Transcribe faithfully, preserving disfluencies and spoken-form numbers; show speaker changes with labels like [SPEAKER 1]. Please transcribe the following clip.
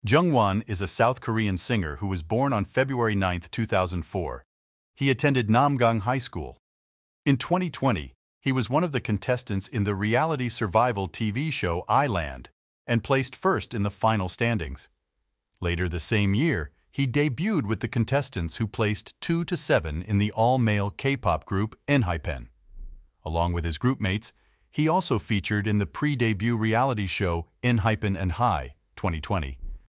[SPEAKER 1] Jung-Won is a South Korean singer who was born on February ninth, two thousand four. He attended Namgang High School. In twenty twenty, he was one of the contestants in the reality survival T V show Island and placed first in the final standings. Later the same year, he debuted with the contestants who placed two to seven in the all-male K-pop group ENHYPEN. Along with his groupmates, he also featured in the pre-debut reality show ENHYPEN and Hi twenty twenty.